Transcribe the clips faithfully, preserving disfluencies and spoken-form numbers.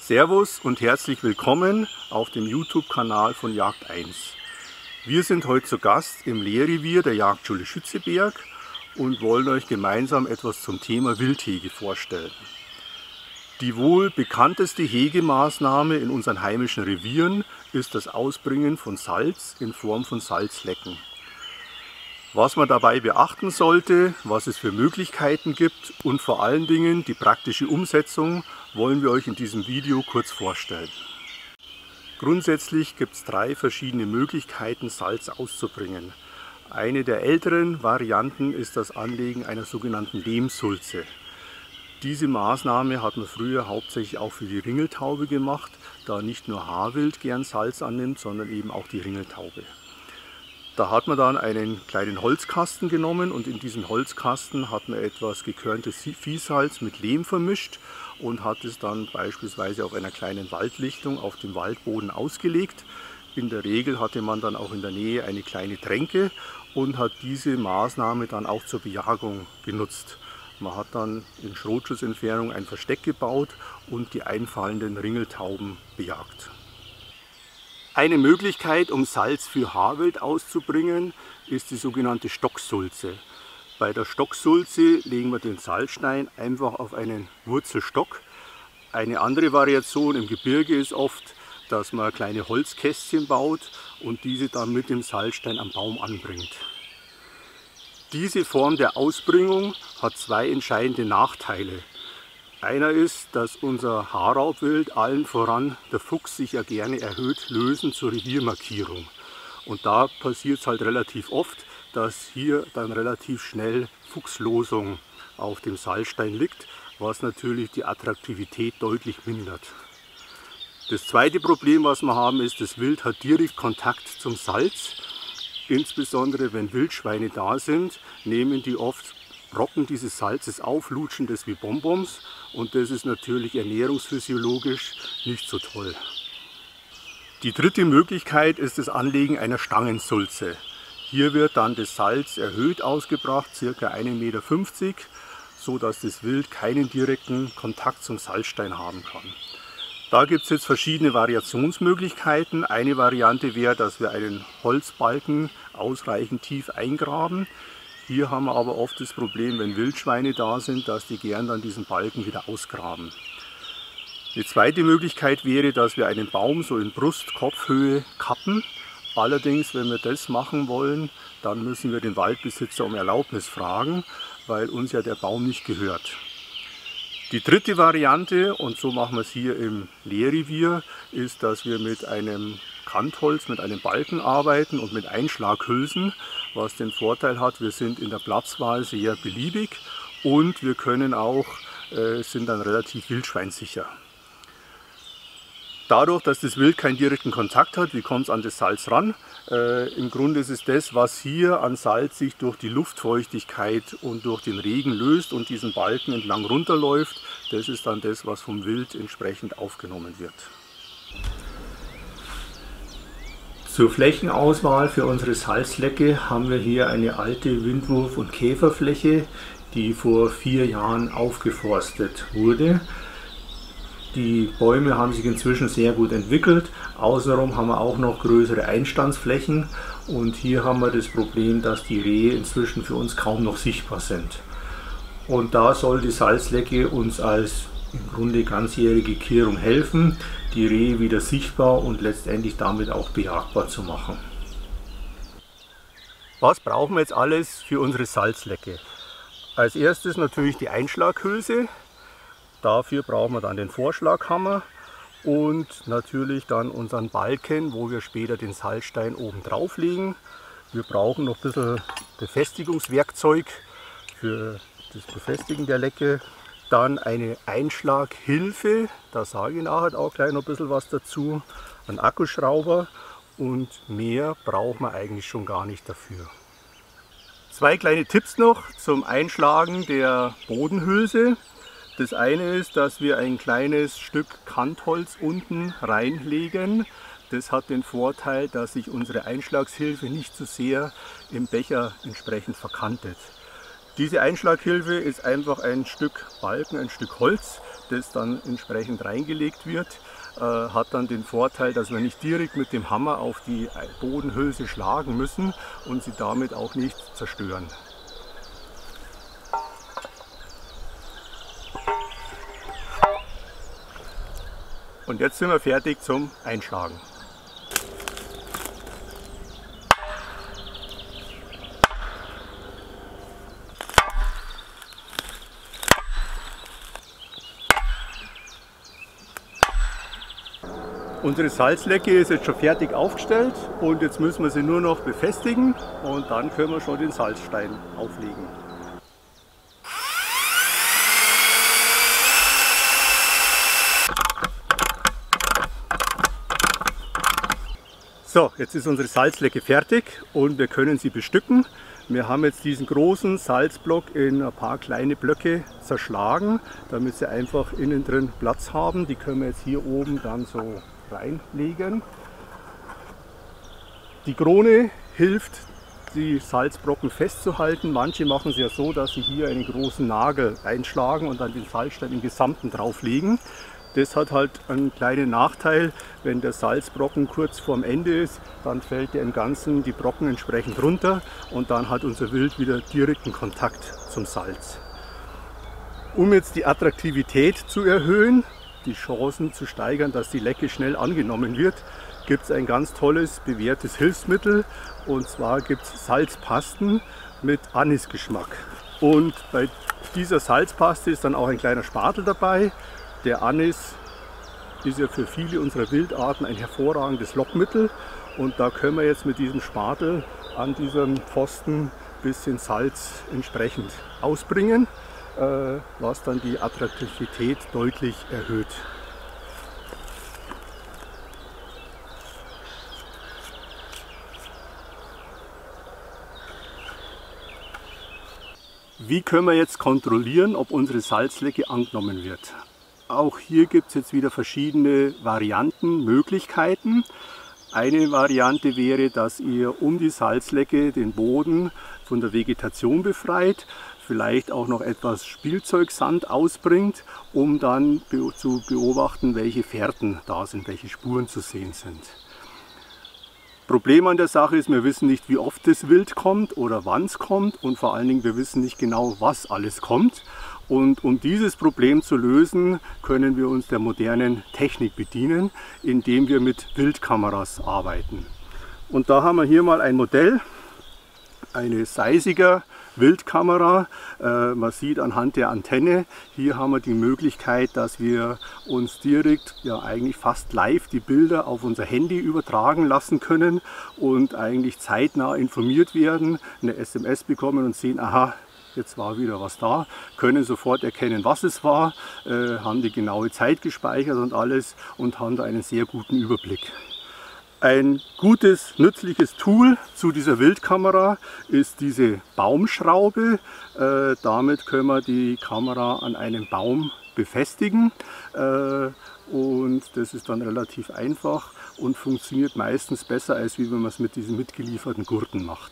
Servus und herzlich willkommen auf dem YouTube-Kanal von Jagd eins. Wir sind heute zu Gast im Lehrrevier der Jagdschule Schützeberg und wollen euch gemeinsam etwas zum Thema Wildhege vorstellen. Die wohl bekannteste Hegemaßnahme in unseren heimischen Revieren ist das Ausbringen von Salz in Form von Salzlecken. Was man dabei beachten sollte, was es für Möglichkeiten gibt und vor allen Dingen die praktische Umsetzung wollen wir euch in diesem Video kurz vorstellen. Grundsätzlich gibt es drei verschiedene Möglichkeiten, Salz auszubringen. Eine der älteren Varianten ist das Anlegen einer sogenannten Lehmsulze. Diese Maßnahme hat man früher hauptsächlich auch für die Ringeltaube gemacht, da nicht nur Haarwild gern Salz annimmt, sondern eben auch die Ringeltaube. Da hat man dann einen kleinen Holzkasten genommen und in diesen Holzkasten hat man etwas gekörntes Viehsalz mit Lehm vermischt und hat es dann beispielsweise auf einer kleinen Waldlichtung auf dem Waldboden ausgelegt. In der Regel hatte man dann auch in der Nähe eine kleine Tränke und hat diese Maßnahme dann auch zur Bejagung genutzt. Man hat dann in Schrotschussentfernung ein Versteck gebaut und die einfallenden Ringeltauben bejagt. Eine Möglichkeit, um Salz für Haarwild auszubringen, ist die sogenannte Stocksulze. Bei der Stocksulze legen wir den Salzstein einfach auf einen Wurzelstock. Eine andere Variation im Gebirge ist oft, dass man kleine Holzkästchen baut und diese dann mit dem Salzstein am Baum anbringt. Diese Form der Ausbringung hat zwei entscheidende Nachteile. Einer ist, dass unser Haarraubwild, allen voran der Fuchs, sich ja gerne erhöht lösen zur Reviermarkierung. Und da passiert es halt relativ oft, dass hier dann relativ schnell Fuchslosung auf dem Salzstein liegt, was natürlich die Attraktivität deutlich mindert. Das zweite Problem, was wir haben, ist, das Wild hat direkt Kontakt zum Salz. Insbesondere wenn Wildschweine da sind, nehmen die oft Brocken dieses Salzes auf, lutschen das wie Bonbons und das ist natürlich ernährungsphysiologisch nicht so toll. Die dritte Möglichkeit ist das Anlegen einer Stangensulze. Hier wird dann das Salz erhöht ausgebracht, ca. ein Meter fünfzig, so dass das Wild keinen direkten Kontakt zum Salzstein haben kann. Da gibt es jetzt verschiedene Variationsmöglichkeiten. Eine Variante wäre, dass wir einen Holzbalken ausreichend tief eingraben. Hier haben wir aber oft das Problem, wenn Wildschweine da sind, dass die gern dann diesen Balken wieder ausgraben. Die zweite Möglichkeit wäre, dass wir einen Baum so in Brust-Kopfhöhe kappen. Allerdings, wenn wir das machen wollen, dann müssen wir den Waldbesitzer um Erlaubnis fragen, weil uns ja der Baum nicht gehört. Die dritte Variante, und so machen wir es hier im Lehrrevier, ist, dass wir mit einem Kantholz, mit einem Balken arbeiten und mit Einschlaghülsen, was den Vorteil hat, wir sind in der Platzwahl sehr beliebig und wir können auch, äh, sind dann relativ wildschweinsicher. Dadurch, dass das Wild keinen direkten Kontakt hat, wie kommt es an das Salz ran? Äh, Im Grunde ist es das, was hier an Salz sich durch die Luftfeuchtigkeit und durch den Regen löst und diesen Balken entlang runterläuft. Das ist dann das, was vom Wild entsprechend aufgenommen wird. Zur Flächenauswahl für unsere Salzlecke haben wir hier eine alte Windwurf- und Käferfläche, die vor vier Jahren aufgeforstet wurde. Die Bäume haben sich inzwischen sehr gut entwickelt. Außenrum haben wir auch noch größere Einstandsflächen und hier haben wir das Problem, dass die Rehe inzwischen für uns kaum noch sichtbar sind. Und da soll die Salzlecke uns als im Grunde ganzjährige Kehrung helfen, die Rehe wieder sichtbar und letztendlich damit auch bejagbar zu machen. Was brauchen wir jetzt alles für unsere Salzlecke? Als erstes natürlich die Einschlaghülse. Dafür brauchen wir dann den Vorschlaghammer und natürlich dann unseren Balken, wo wir später den Salzstein oben drauf legen. Wir brauchen noch ein bisschen Befestigungswerkzeug für das Befestigen der Lecke. Dann eine Einschlaghilfe, da sage ich nachher auch gleich noch ein bisschen was dazu. Ein Akkuschrauber und mehr braucht man eigentlich schon gar nicht dafür. Zwei kleine Tipps noch zum Einschlagen der Bodenhülse. Das eine ist, dass wir ein kleines Stück Kantholz unten reinlegen. Das hat den Vorteil, dass sich unsere Einschlagshilfe nicht zu sehr im Becher entsprechend verkantet. Diese Einschlaghilfe ist einfach ein Stück Balken, ein Stück Holz, das dann entsprechend reingelegt wird. Äh, hat dann den Vorteil, dass wir nicht direkt mit dem Hammer auf die Bodenhülse schlagen müssen und sie damit auch nicht zerstören. Und jetzt sind wir fertig zum Einschlagen. Unsere Salzlecke ist jetzt schon fertig aufgestellt und jetzt müssen wir sie nur noch befestigen und dann können wir schon den Salzstein auflegen. So, jetzt ist unsere Salzlecke fertig und wir können sie bestücken. Wir haben jetzt diesen großen Salzblock in ein paar kleine Blöcke zerschlagen, damit sie einfach innen drin Platz haben. Die können wir jetzt hier oben dann so reinlegen. Die Krone hilft, die Salzbrocken festzuhalten. Manche machen es ja so, dass sie hier einen großen Nagel einschlagen und dann den Salzstein im Gesamten drauflegen. Das hat halt einen kleinen Nachteil, wenn der Salzbrocken kurz vorm Ende ist, dann fällt der im Ganzen die Brocken entsprechend runter und dann hat unser Wild wieder direkten Kontakt zum Salz. Um jetzt die Attraktivität zu erhöhen, die Chancen zu steigern, dass die Lecke schnell angenommen wird, gibt es ein ganz tolles, bewährtes Hilfsmittel, und zwar gibt es Salzpasten mit Anisgeschmack. Und bei dieser Salzpaste ist dann auch ein kleiner Spatel dabei. Der Anis ist ja für viele unserer Wildarten ein hervorragendes Lockmittel und da können wir jetzt mit diesem Spatel an diesem Pfosten ein bisschen Salz entsprechend ausbringen, äh, was dann die Attraktivität deutlich erhöht. Wie können wir jetzt kontrollieren, ob unsere Salzlecke angenommen wird? Auch hier gibt es jetzt wieder verschiedene Varianten, Möglichkeiten. Eine Variante wäre, dass ihr um die Salzlecke den Boden von der Vegetation befreit, vielleicht auch noch etwas Spielzeugsand ausbringt, um dann zu beobachten, welche Fährten da sind, welche Spuren zu sehen sind. Problem an der Sache ist, wir wissen nicht, wie oft das Wild kommt oder wann es kommt, und vor allen Dingen, wir wissen nicht genau, was alles kommt. Und um dieses Problem zu lösen, können wir uns der modernen Technik bedienen, indem wir mit Wildkameras arbeiten. Und da haben wir hier mal ein Modell, eine Seisiger Wildkamera. Äh, man sieht anhand der Antenne, hier haben wir die Möglichkeit, dass wir uns direkt, ja eigentlich fast live, die Bilder auf unser Handy übertragen lassen können und eigentlich zeitnah informiert werden, eine S M S bekommen und sehen, aha, jetzt war wieder was da, können sofort erkennen, was es war, äh, haben die genaue Zeit gespeichert und alles und haben da einen sehr guten Überblick. Ein gutes, nützliches Tool zu dieser Wildkamera ist diese Baumschraube. Äh, damit können wir die Kamera an einem Baum befestigen äh, und das ist dann relativ einfach und funktioniert meistens besser, als wie wenn man es mit diesen mitgelieferten Gurten macht.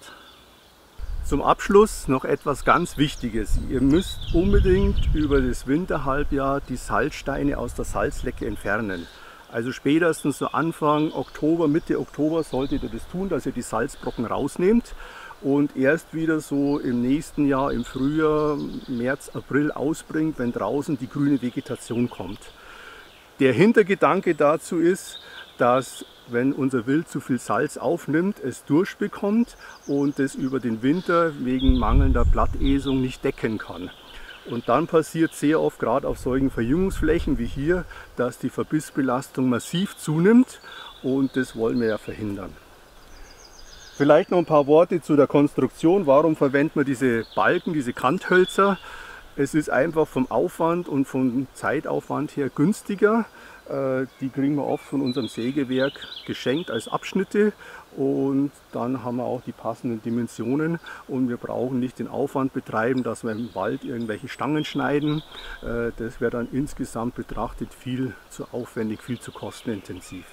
Zum Abschluss noch etwas ganz Wichtiges. Ihr müsst unbedingt über das Winterhalbjahr die Salzsteine aus der Salzlecke entfernen. Also spätestens so Anfang Oktober, Mitte Oktober solltet ihr das tun, dass ihr die Salzbrocken rausnehmt und erst wieder so im nächsten Jahr, im Frühjahr, März, April ausbringt, wenn draußen die grüne Vegetation kommt. Der Hintergedanke dazu ist, dass wenn unser Wild zu viel Salz aufnimmt, es durchbekommt und es über den Winter wegen mangelnder Blattesung nicht decken kann. Und dann passiert sehr oft, gerade auf solchen Verjüngungsflächen wie hier, dass die Verbissbelastung massiv zunimmt und das wollen wir ja verhindern. Vielleicht noch ein paar Worte zu der Konstruktion. Warum verwendet man diese Balken, diese Kanthölzer? Es ist einfach vom Aufwand und vom Zeitaufwand her günstiger. Die kriegen wir oft von unserem Sägewerk geschenkt als Abschnitte und dann haben wir auch die passenden Dimensionen und wir brauchen nicht den Aufwand betreiben, dass wir im Wald irgendwelche Stangen schneiden. Das wäre dann insgesamt betrachtet viel zu aufwendig, viel zu kostenintensiv.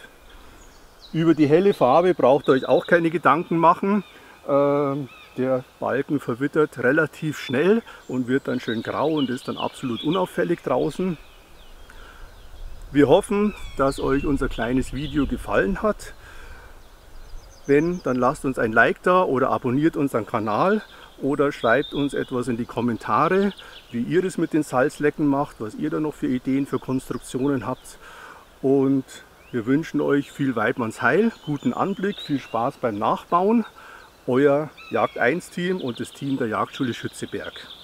Über die helle Farbe braucht ihr euch auch keine Gedanken machen. Der Balken verwittert relativ schnell und wird dann schön grau und ist dann absolut unauffällig draußen. Wir hoffen, dass euch unser kleines Video gefallen hat. Wenn, dann lasst uns ein Like da oder abonniert unseren Kanal oder schreibt uns etwas in die Kommentare, wie ihr es mit den Salzlecken macht, was ihr da noch für Ideen für Konstruktionen habt. Und wir wünschen euch viel Weidmanns Heil, guten Anblick, viel Spaß beim Nachbauen. Euer Jagd eins Team und das Team der Jagdschule Schützeberg.